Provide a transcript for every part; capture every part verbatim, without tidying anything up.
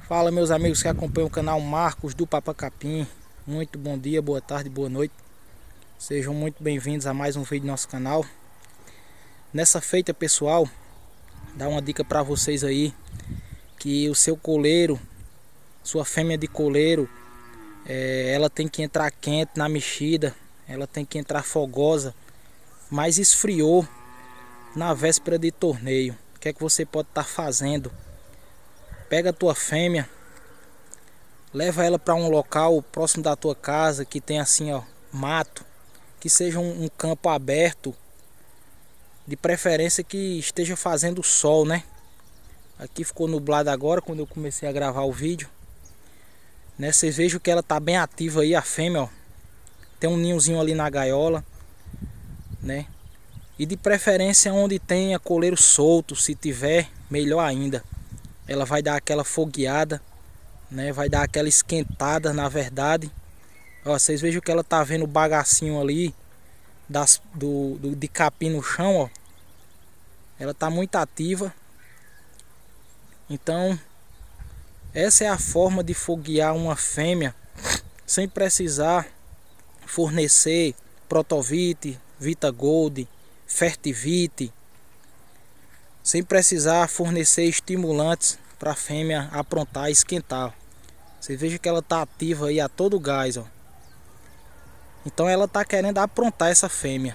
Fala, meus amigos que acompanham o canal Marcos do Papa Capim. Muito bom dia, boa tarde, boa noite. Sejam muito bem-vindos a mais um vídeo do nosso canal. Nessa feita, pessoal, dá uma dica para vocês aí, que o seu coleiro, sua fêmea de coleiro, é, ela tem que entrar quente na mexida, ela tem que entrar fogosa, mas esfriou na véspera de torneio. O que é que você pode estar fazendo? Pega a tua fêmea, leva ela para um local próximo da tua casa, que tem assim, ó, mato, que seja um, um campo aberto, de preferência que esteja fazendo sol, né? Aqui ficou nublado agora quando eu comecei a gravar o vídeo, né? Vocês vejam que ela tá bem ativa aí, a fêmea, ó. Tem um ninhozinho ali na gaiola, né? E de preferência onde tenha coleiro solto, se tiver, melhor ainda. Ela vai dar aquela fogueada, né? Vai dar aquela esquentada, na verdade. Ó, vocês vejam que ela tá vendo o bagacinho ali das, do, do, de capim no chão, ó. Ela tá muito ativa. Então, essa é a forma de foguear uma fêmea sem precisar fornecer Protovite, Vitagold, Fertivite, sem precisar fornecer estimulantes para a fêmea aprontar e esquentar. Você veja que ela está ativa aí a todo gás, ó. Então ela está querendo aprontar essa fêmea.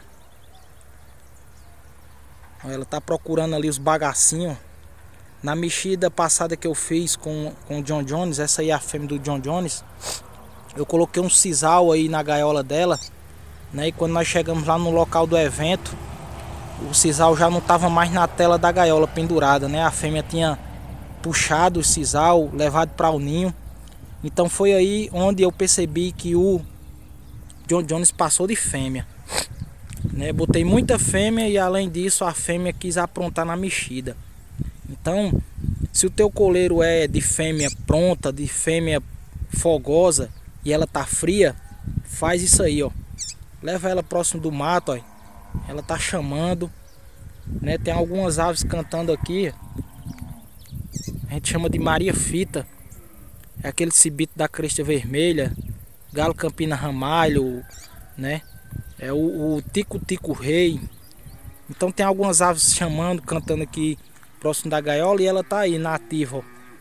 Ela está procurando ali os bagacinhos. Na mexida passada que eu fiz com, com o John Jones, essa aí é a fêmea do John Jones, eu coloquei um sisal aí na gaiola dela, né? E quando nós chegamos lá no local do evento, o sisal já não estava mais na tela da gaiola pendurada, né? A fêmea tinha puxado o sisal, levado para o ninho. Então foi aí onde eu percebi que o John Jones passou de fêmea, né? Botei muita fêmea e além disso a fêmea quis aprontar na mexida. Então, se o teu coleiro é de fêmea pronta, de fêmea fogosa e ela tá fria, faz isso aí, ó. Leva ela próximo do mato, ó. Ela tá chamando, né? Tem algumas aves cantando aqui. A gente chama de Maria Fita. É aquele cibito da cresta vermelha, galo campina ramalho, né? É o, o tico-tico rei. Então tem algumas aves chamando, cantando aqui próximo da gaiola e ela tá aí na ativa, ó.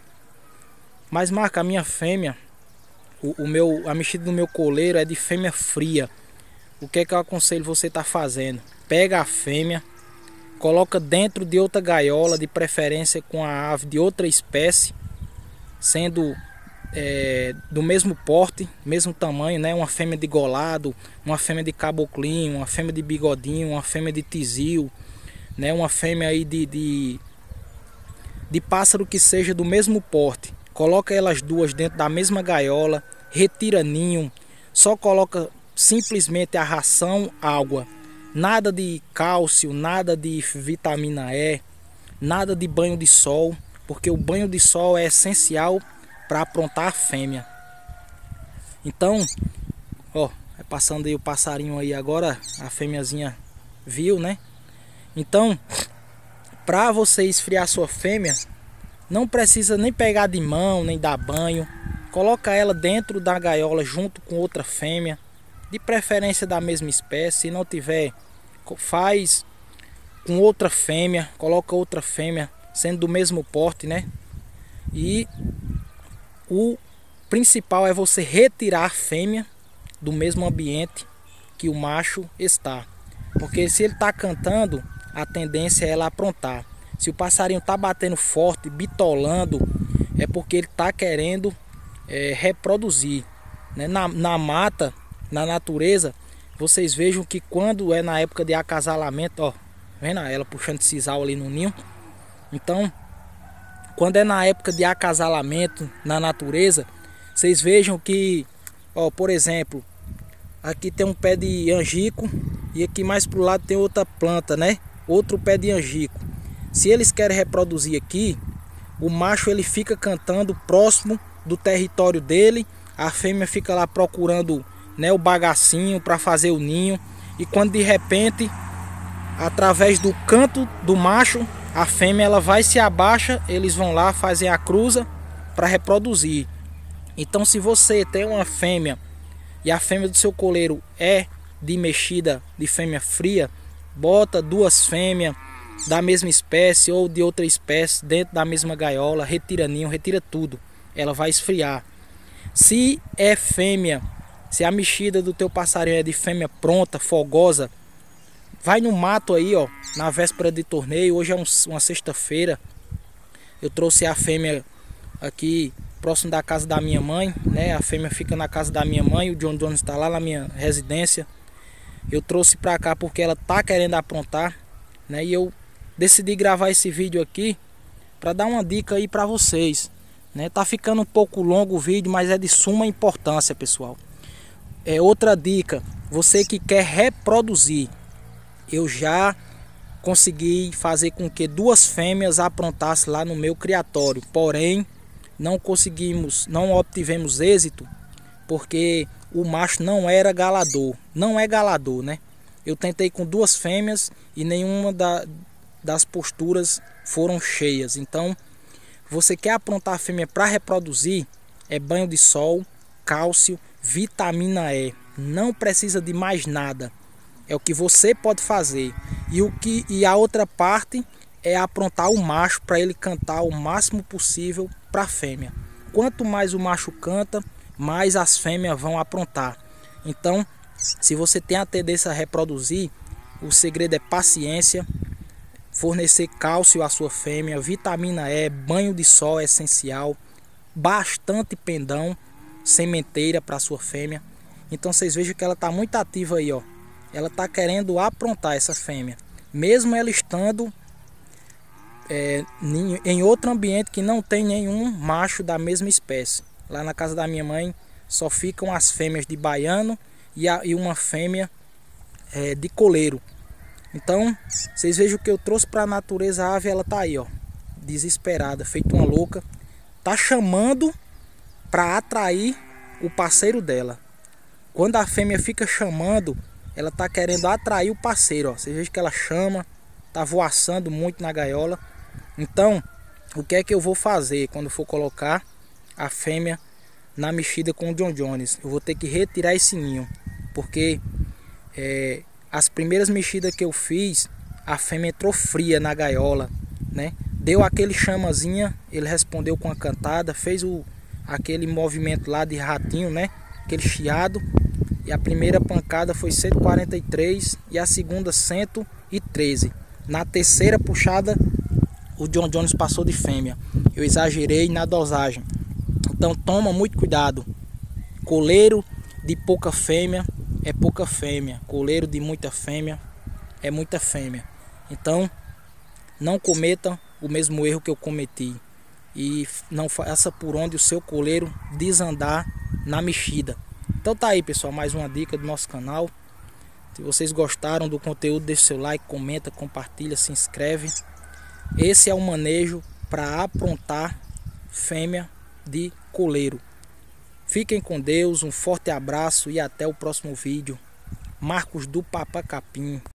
Mas marca, a minha fêmea, o, o meu, a mexida do meu coleiro é de fêmea fria. O que é que eu aconselho você tá fazendo? Pega a fêmea, coloca dentro de outra gaiola, de preferência com a ave de outra espécie, sendo é, do mesmo porte, mesmo tamanho, né? Uma fêmea de golado, uma fêmea de caboclinho, uma fêmea de bigodinho, uma fêmea de tizil, né? Uma fêmea aí de, de, de pássaro que seja do mesmo porte. Coloca elas duas dentro da mesma gaiola, retira ninho, só coloca simplesmente a ração, água. Nada de cálcio, nada de vitamina E, nada de banho de sol, porque o banho de sol é essencial para aprontar a fêmea. Então, ó, é passando aí o passarinho aí agora, a fêmeazinha viu, né? Então, para você esfriar sua fêmea, não precisa nem pegar de mão, nem dar banho. Coloca ela dentro da gaiola junto com outra fêmea, de preferência da mesma espécie. Se não tiver, faz com outra fêmea, coloca outra fêmea sendo do mesmo porte, né? E o principal é você retirar a fêmea do mesmo ambiente que o macho está, porque se ele está cantando, a tendência é ela aprontar. Se o passarinho está batendo forte, bitolando, é porque ele está querendo é, reproduzir, né? Na, na mata, na natureza, vocês vejam que quando é na época de acasalamento, ó, vendo ela puxando sisal ali no ninho. Então, quando é na época de acasalamento na natureza, vocês vejam que, ó, por exemplo, aqui tem um pé de angico e aqui mais pro lado tem outra planta, né? Outro pé de angico. Se eles querem reproduzir aqui, o macho ele fica cantando próximo do território dele, a fêmea fica lá procurando, né, o bagacinho para fazer o ninho, e quando de repente, através do canto do macho, a fêmea ela vai se abaixa, eles vão lá, fazem a cruza para reproduzir. Então, se você tem uma fêmea e a fêmea do seu coleiro é de mexida de fêmea fria, bota duas fêmeas da mesma espécie ou de outra espécie dentro da mesma gaiola, retira ninho, retira tudo, ela vai esfriar. Se é fêmea, se a mexida do teu passarinho é de fêmea pronta, fogosa, vai no mato aí, ó, na véspera de torneio. Hoje é um, uma sexta-feira. Eu trouxe a fêmea aqui próximo da casa da minha mãe, né? A fêmea fica na casa da minha mãe, o John Jones está lá na minha residência. Eu trouxe pra cá porque ela tá querendo aprontar, né? E eu decidi gravar esse vídeo aqui para dar uma dica aí para vocês, né? Tá ficando um pouco longo o vídeo, mas é de suma importância, pessoal. É outra dica, você que quer reproduzir, eu já consegui fazer com que duas fêmeas aprontassem lá no meu criatório, porém não conseguimos, não obtivemos êxito porque o macho não era galador, não é galador, né? Eu tentei com duas fêmeas e nenhuma da, das posturas foram cheias. Então, você quer aprontar a fêmea para reproduzir, é banho de sol, cálcio, vitamina E. Não precisa de mais nada. É o que você pode fazer. E, o que, e a outra parte é aprontar o macho para ele cantar o máximo possível para a fêmea. Quanto mais o macho canta, mais as fêmeas vão aprontar. Então, se você tem a tendência a reproduzir, o segredo é paciência, fornecer cálcio à sua fêmea, vitamina E, banho de sol é essencial, bastante pendão, sementeira para a sua fêmea. Então vocês vejam que ela está muito ativa aí, ó. Ela está querendo aprontar essa fêmea, mesmo ela estando é, em outro ambiente que não tem nenhum macho da mesma espécie. Lá na casa da minha mãe só ficam as fêmeas de baiano e, a, e uma fêmea é, de coleiro. Então vocês vejam que eu trouxe para a natureza. A ave, ela tá aí, ó, desesperada, feito uma louca, tá chamando para atrair o parceiro dela. Quando a fêmea fica chamando, ela tá querendo atrair o parceiro, ó. Vocês vejam que ela chama, tá voaçando muito na gaiola. Então, o que é que eu vou fazer quando for colocar a fêmea na mexida com o John Jones? Eu vou ter que retirar esse ninho, porque é, as primeiras mexidas que eu fiz, a fêmea entrou fria na gaiola, né? Deu aquele chamazinha, ele respondeu com a cantada, fez o, aquele movimento lá de ratinho, né? Aquele chiado. E a primeira pancada foi cento e quarenta e três e a segunda cento e treze. Na terceira puxada, o John Jones passou de fêmea. Eu exagerei na dosagem. Então toma muito cuidado. Coleiro de pouca fêmea é pouca fêmea. Coleiro de muita fêmea é muita fêmea. Então não cometa o mesmo erro que eu cometi. E não faça por onde o seu coleiro desandar na mexida. Então tá aí, pessoal, mais uma dica do nosso canal. Se vocês gostaram do conteúdo, deixe seu like, comenta, compartilha, se inscreve. Esse é o manejo para aprontar fêmea de coleiro. Fiquem com Deus, um forte abraço e até o próximo vídeo. Marcos do Papacapim.